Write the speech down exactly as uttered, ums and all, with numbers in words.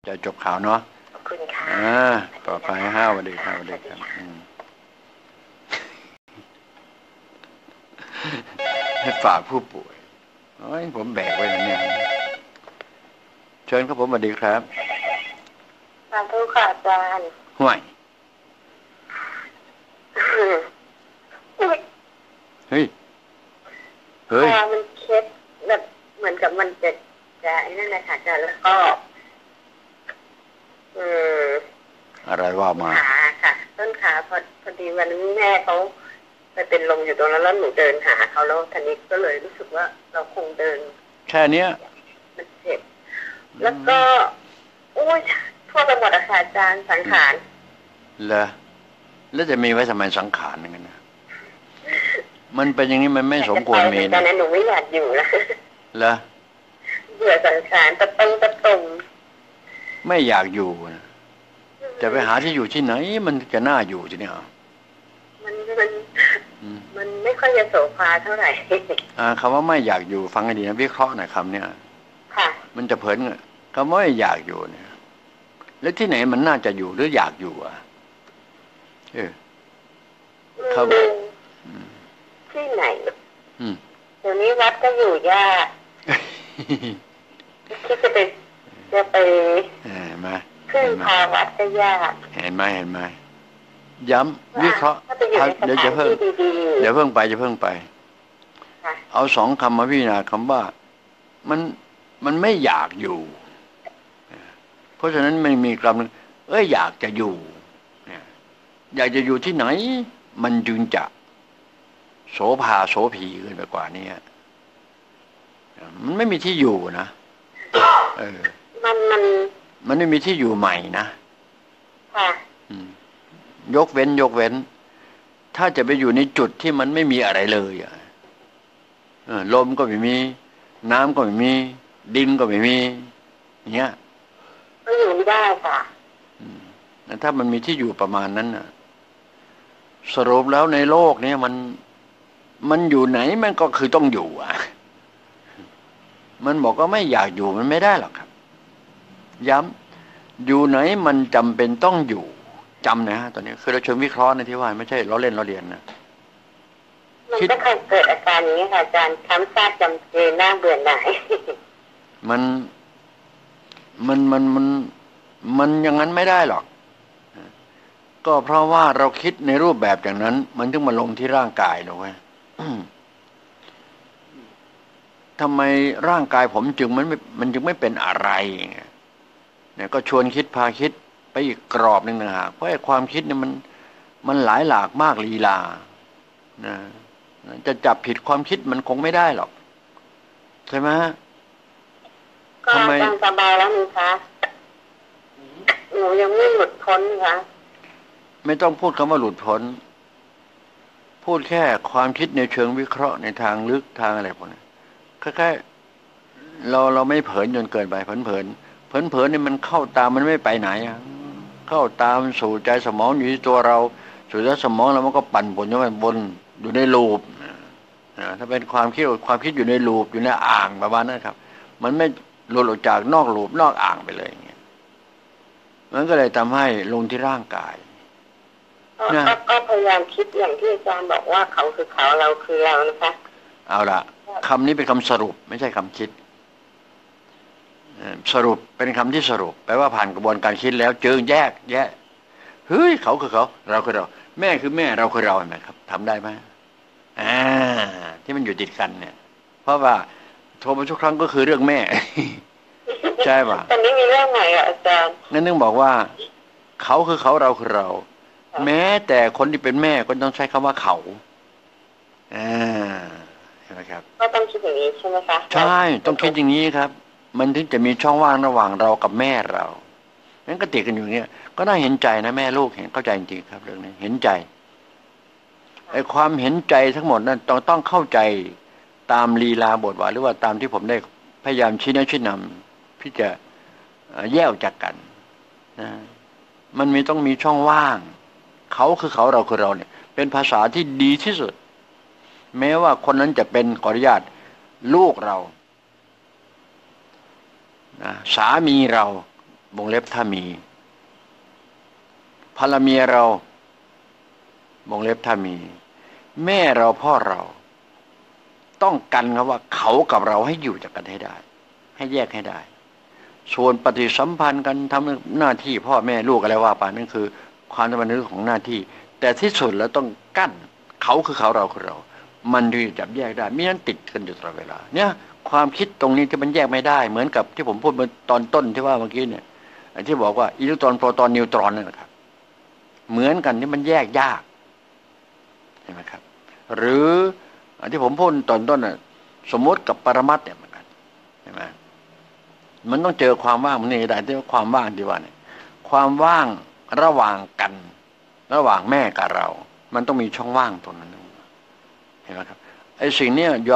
จะจบข่าวเนาะขอบคุณค่ะอ่าต่อไปห้าวันดีครับวันดีครับให้ฝากผู้ป่วยโอ้ยผมแบกไว้นะเนี่ยเชิญครับผมสวัสดีครับสาธุค่ะอาจารย์ห่วยเฮ้ยเฮ้ยคอมันเคล็ดแบบเหมือนกับมันจะจะไอ้นั่นแหละค่ะอาจารย์แล้วก็อืมอะไรว่ามาขาค่ะต้นขาพอพอดีวันนี้แม่เขาไปเป็นลมอยู่ตรงนั้นแล้วหนูเดินหาเขาแล้วทีนี้ก็เลยรู้สึกว่าเราคงเดินแค่เนี้ยมันเจ็บแล้วก็โอ้ยทั่วไปหมดอะค่ะอาจารย์สังขารเหรอแล้วจะมีไว้ทำไมสังขารอย่างนั้นนะมันเป็นอย่างนี้มันไม่สมควรมีนะหนูไม่อยากอยู่แล้วเหรอเบื่อสังขารตะตงตะตงไม่อยากอยู่นะจะไปหาที่อยู่ที่ไหนมันจะน่าอยู่ทีนี้มันมันมันไม่ค่อยจะโสภาเท่าไหร่อ่าคำว่าไม่อยากอยู่ฟังให้ดีนะวิเคราะห์หน่อยคำเนี้ยค่ะมันจะเผินคำว่าไม่อยากอยู่เนี่ยแล้วที่ไหนมันน่าจะอยู่หรืออยากอยู่อ่ะเออเขาที่ไหนเดี๋ยวนี้วัดก็อยู่ยากคิดจะไปจะไปเห็นไหมขึ้นพาวัดก็ยากเห็นไหมเห็นไหมย้ำวิเคราะห์เดี๋ยวจะเพิ่งเดี๋ยวเพิ่งไปจะเพิ่งไปเอาสองคำมาพิจารณาคำว่ามันมันไม่อยากอยู่เพราะฉะนั้นไม่มีคำนึงเอ้ยอยากจะอยู่อยากจะอยู่ที่ไหนมันจึงจะโสภาโสภีขึ้นไปกว่านี้มันไม่มีที่อยู่นะเออมันมันมันไม่มีที่อยู่ใหม่นะค่ะยกเว้นยกเว้นถ้าจะไปอยู่ในจุดที่มันไม่มีอะไรเลยอ่ะลมก็ไม่มีน้ำก็ไม่มีดินก็ไม่มีเงี้ยก็อยู่ไม่ได้ค่ะถ้ามันมีที่อยู่ประมาณนั้นน่ะสรุปแล้วในโลกนี้มันมันอยู่ไหนมันก็คือต้องอยู่อ่ะมันบอกว่าไม่อยากอยู่มันไม่ได้หรอกครับย้ำอยู่ไหนมันจำเป็นต้องอยู่จำนะฮะตอนนี้คือเราเชิงวิเคราะห์ในที่ว่าไม่ใช่เราเล่นเราเรียนนะมันก็เคยเกิดอาการอย่างนี้ค่ะอาจารย์คำซาดจำเจน่าเบื่อหน่ายมันมันมันมันมันอย่างนั้นไม่ได้หรอกก็เพราะว่าเราคิดในรูปแบบอย่างนั้นมันถึงมาลงที่ร่างกายหรอกเว้ยทำไมร่างกายผมจึงมันไม่มันจึงไม่เป็นอะไรเนี่ยก็ชวนคิดพาคิดไปอีกกรอบหนึ่งนะฮะเพราะไอ้ความคิดเนี่ยมันมันหลายหลากมากลีลานะจะจับผิดความคิดมันคงไม่ได้หรอกใช่ไหมก็อาจารย์สบายแล้วนี่คะหนูยังไม่หลุดพ้นคะไม่ต้องพูดคำว่าหลุดพ้นพูดแค่ความคิดในเชิงวิเคราะห์ในทางลึกทางอะไรพวกนี้แค่ๆเราเราไม่เผลอจนเกินไปเผลอเผลอเผลอเผลอนี่มันเข้าตามมันไม่ไปไหนอ่ะเข้าตามสู่ใจสมองอยู่ที่ตัวเราสู่ใจสมองแล้วมันก็ปั่นวนอยู่บนอยู่ในลูปถ้าเป็นความคิดความคิดอยู่ในลูปอยู่ในอ่างประมาณนั้นครับมันไม่หลุดออกจากนอกลูปนอกอ่างไปเลยอย่างเงี้ยมันก็เลยทำให้ลงที่ร่างกายก็พยายามคิดอย่างที่อาจารย์บอกว่าเขาคือเขาเราคือเรานะคะเอาล่ะคำนี้เป็นคำสรุปไม่ใช่คำคิดสรุปเป็นคำที่สรุปแปลว่าผ่านกระบวนการคิดแล้วเจอแยกแยะเฮ้ยเขาคือเขาเราคือเราแม่คือแม่เราคือเราเห็นไหมครับทำได้ไหมอ่าที่มันอยู่ติดกันเนี่ยเพราะว่าโทรมาทุกครั้งก็คือเรื่องแม่ใช่ป่ะตอนนี้มีเรื่องใหม่อ่ะอาจารย์นั่นนึงบอกว่าเขาคือเขาเราคือเราแม้แต่คนที่เป็นแม่ก็ต้องใช้คำว่าเขาอ่าเห็นไหมครับก็ต้องคิดอย่างนี้ใช่ไหมคะใช่ต้องคิดอย่างนี้ครับมันถึงจะมีช่องว่างระหว่างเรากับแม่เรางั้นก็ติดกันอยู่เนี่ยก็น่าเห็นใจนะแม่ลูกเห็นเข้าใจจริงๆครับเรื่องนี้เห็นใจไอ้ความเห็นใจทั้งหมดนั้นต้องต้องเข้าใจตามลีลาบทว่าหรือว่าตามที่ผมได้พยายามชี้แนะชี้นำที่จะแยกจากกันนะมันมีต้องมีช่องว่างเขาคือเขาเราคือเราเนี่ยเป็นภาษาที่ดีที่สุดแม้ว่าคนนั้นจะเป็นขออนุญาตลูกเรานะสามีเราวงเล็บถ้ามีภรรเมียเราวงเล็บถ้ามีแม่เราพ่อเราต้องกันครับว่าเขากับเราให้อยู่จากกันให้ได้ให้แยกให้ได้ส่วนปฏิสัมพันธ์กันทำหน้าที่พ่อแม่ลูกอะไรว่าไปนั่นคือความสัมพันธ์เรื่องของหน้าที่แต่ที่สุดแล้วต้องกั้นเขาคือเขาเราคือเรามันถึงจะจับแยกได้ไม่งั้นติดกันอยู่ตลอดเวลาเนี่ยความคิดตรงนี้ที่มันแยกไม่ได้เหมือนกับที่ผมพูดเมื่อตอนต้นที่ว่าเมื่อกี้เนี่ยที่บอกว่าอิเล็กตรอนโปรตอนนิวตรอนนั่นแหละครับเหมือนกันที่มันแยกยากใช่ไหมครับหรือที่ผมพูดตอนต้นน่ะสมมติกับปรมัตถ์เนี่ยเหมือนกันใช่ไหมมันต้องเจอความว่างมันนี่ได้ที่ว่าความว่างที่ว่าเนี่ยความว่างระหว่างกันระหว่างแม่กับเรามันต้องมีช่องว่างตรงนั้นเห็นไหมครับไอ้สิ่งนี้ย